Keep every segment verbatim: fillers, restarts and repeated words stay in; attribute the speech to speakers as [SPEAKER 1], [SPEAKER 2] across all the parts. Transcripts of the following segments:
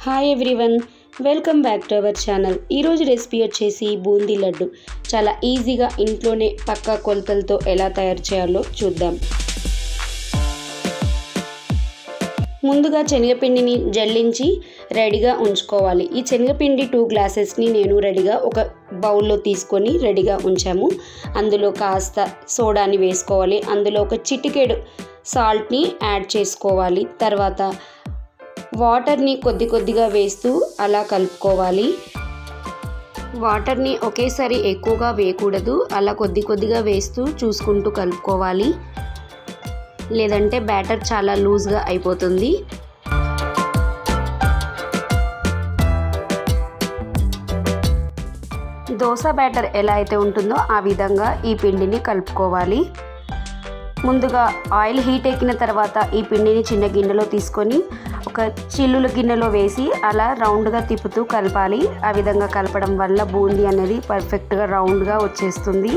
[SPEAKER 1] Hi everyone, welcome back to our channel. ఈరోజు recipe వచ్చేసి బూందీ లడ్డు. చాలా ఈజీగా ఇంట్లోనే పక్కా కొలతలతో ఎలా తయారు చేయాలో చూద్దాం. ముందుగా శనగపిండిని జల్లించి రెడీగా ఉంచుకోవాలి. ఈ శనగపిండి టూ గ్లాసెస్ని నేను రెడీగా ఒక బౌల్లో తీసుకొని రెడీగా ఉంచాము. అందులో కాస్త సోడాని వేసుకోవాలి. అందులో ఒక చిటికెడు సాల్ట్ని యాడ్ చేసుకోవాలి. తర్వాత వాటర్ని కొద్ది కొద్దిగా వేస్తూ అలా కలుపుకోవాలి. వాటర్ని ఒకేసారి ఎక్కువగా వేయకూడదు, అలా కొద్ది కొద్దిగా వేస్తూ చూసుకుంటూ కలుపుకోవాలి, లేదంటే బ్యాటర్ చాలా లూజ్గా అయిపోతుంది. దోశ బ్యాటర్ ఎలా అయితే ఉంటుందో ఆ విధంగా ఈ పిండిని కలుపుకోవాలి. ముందుగా ఆయిల్ హీట్ ఎక్కిన తర్వాత ఈ పిండిని చిన్న గిన్నెలో తీసుకొని ఒక చిల్లుల గిన్నెలో వేసి అలా రౌండ్గా తిప్పుతూ కలపాలి. ఆ విధంగా కలపడం వల్ల బూందీ అనేది పర్ఫెక్ట్గా రౌండ్గా వచ్చేస్తుంది.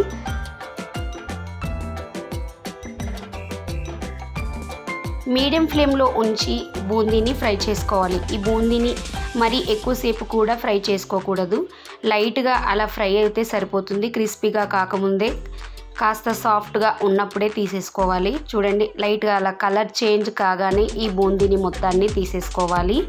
[SPEAKER 1] మీడియం ఫ్లేమ్లో ఉంచి బూందీని ఫ్రై చేసుకోవాలి. ఈ బూందీని మరీ ఎక్కువసేపు కూడా ఫ్రై చేసుకోకూడదు. లైట్గా అలా ఫ్రై అయితే సరిపోతుంది. క్రిస్పీగా కాకముందే కాస్త సాఫ్ట్గా ఉన్నప్పుడే తీసేసుకోవాలి. చూడండి, లైట్గా అలా కలర్ చేంజ్ కాగానే ఈ బూందీని మొత్తాన్ని తీసేసుకోవాలి.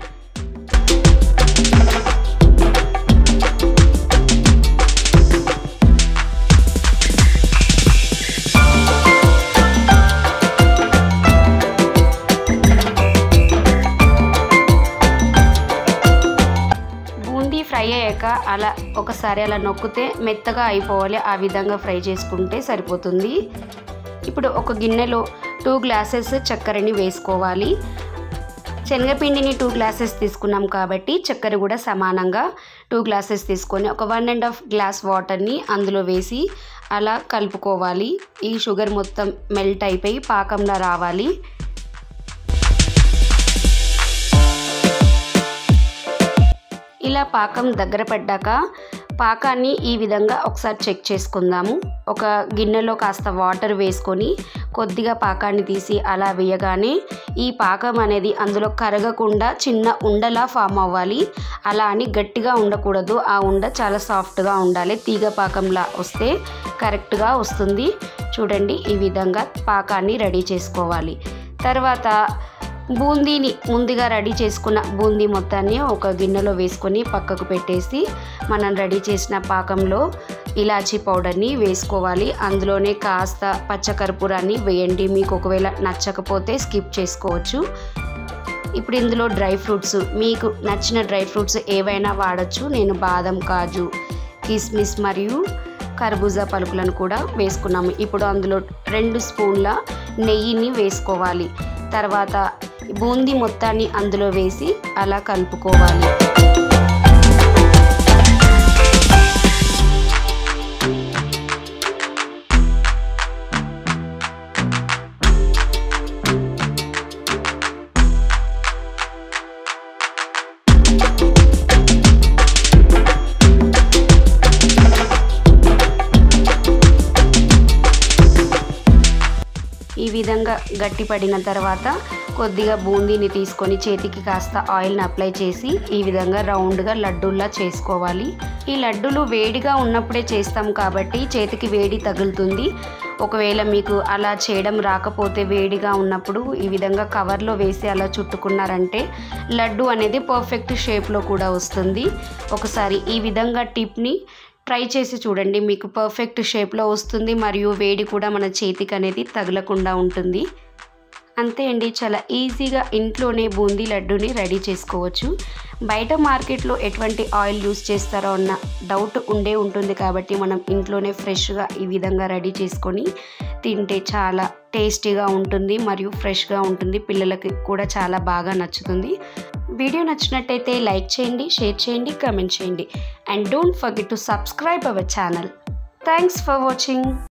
[SPEAKER 1] ఫ్రై అయ్యాక అలా ఒకసారి అలా నొక్కితే మెత్తగా అయిపోవాలి. ఆ విధంగా ఫ్రై చేసుకుంటే సరిపోతుంది. ఇప్పుడు ఒక గిన్నెలో టూ గ్లాసెస్ చక్కెరని వేసుకోవాలి. శనగపిండిని టూ గ్లాసెస్ తీసుకున్నాం కాబట్టి చక్కెర కూడా సమానంగా టూ గ్లాసెస్ తీసుకొని ఒక వన్ అండ్ హాఫ్ గ్లాస్ వాటర్ని అందులో వేసి అలా కలుపుకోవాలి. ఈ షుగర్ మొత్తం మెల్ట్ అయిపోయి పాకంలా రావాలి. ఇలా పాకం దగ్గర పడ్డాక పాకాన్ని ఈ విధంగా ఒకసారి చెక్ చేసుకుందాము. ఒక గిన్నెలో కాస్త వాటర్ వేసుకొని కొద్దిగా పాకాన్ని తీసి అలా వేయగానే ఈ పాకం అనేది అందులో కరగకుండా చిన్న ఉండలా ఫామ్ అవ్వాలి. అలా అని గట్టిగా ఉండకూడదు. ఆ ఉండ చాలా సాఫ్ట్గా ఉండాలి. తీగ పాకంలా వస్తే కరెక్ట్గా వస్తుంది. చూడండి, ఈ విధంగా పాకాన్ని రెడీ చేసుకోవాలి. తర్వాత బూందీని ముందుగా రెడీ చేసుకున్న బూందీ మొత్తాన్ని ఒక గిన్నెలో వేసుకొని పక్కకు పెట్టేసి మనం రెడీ చేసిన పాకంలో ఇలాచీ పౌడర్ని వేసుకోవాలి. అందులోనే కాస్త పచ్చకర్పూరాన్ని వేయండి. మీకు ఒకవేళ నచ్చకపోతే స్కిప్ చేసుకోవచ్చు. ఇప్పుడు ఇందులో డ్రై ఫ్రూట్స్, మీకు నచ్చిన డ్రై ఫ్రూట్స్ ఏవైనా వాడచ్చు. నేను బాదం, కాజు, కిస్మిస్ మరియు కర్బూజా పలుకులను కూడా వేసుకున్నాము. ఇప్పుడు అందులో రెండు స్పూన్ల నెయ్యిని వేసుకోవాలి. తర్వాత బూందీ మొత్తాన్ని అందులో వేసి అలా కలుపుకోవాలి. ఈ విధంగా గట్టిపడిన తర్వాత కొద్దిగా బూందీని తీసుకొని చేతికి కాస్త ఆయిల్ని అప్లై చేసి ఈ విధంగా రౌండ్గా లడ్డూల్లా చేసుకోవాలి. ఈ లడ్డూలు వేడిగా ఉన్నప్పుడే చేస్తాం కాబట్టి చేతికి వేడి తగులుతుంది. ఒకవేళ మీకు అలా చేయడం రాకపోతే వేడిగా ఉన్నప్పుడు ఈ విధంగా కవర్లో వేసి అలా చుట్టుకున్నారంటే లడ్డు అనేది పర్ఫెక్ట్ షేప్లో కూడా వస్తుంది. ఒకసారి ఈ విధంగా టిప్ని ట్రై చేసి చూడండి. మీకు పర్ఫెక్ట్ షేప్లో వస్తుంది మరియు వేడి కూడా మన చేతికి అనేది తగలకుండా ఉంటుంది. అంతే అండి, చాలా ఈజీగా ఇంట్లోనే బూందీ లడ్డూని రెడీ చేసుకోవచ్చు. బయట మార్కెట్లో ఎటువంటి ఆయిల్ యూస్ చేస్తారో అన్న డౌట్ ఉండే ఉంటుంది కాబట్టి మనం ఇంట్లోనే ఫ్రెష్గా ఈ విధంగా రెడీ చేసుకొని తింటే చాలా టేస్టీగా ఉంటుంది మరియు ఫ్రెష్గా ఉంటుంది. పిల్లలకి కూడా చాలా బాగా నచ్చుతుంది. వీడియో నచ్చినట్టయితే లైక్ చేయండి, షేర్ చేయండి, కామెంట్ చేయండి. And don't forget to subscribe our channel. Thanks for watching.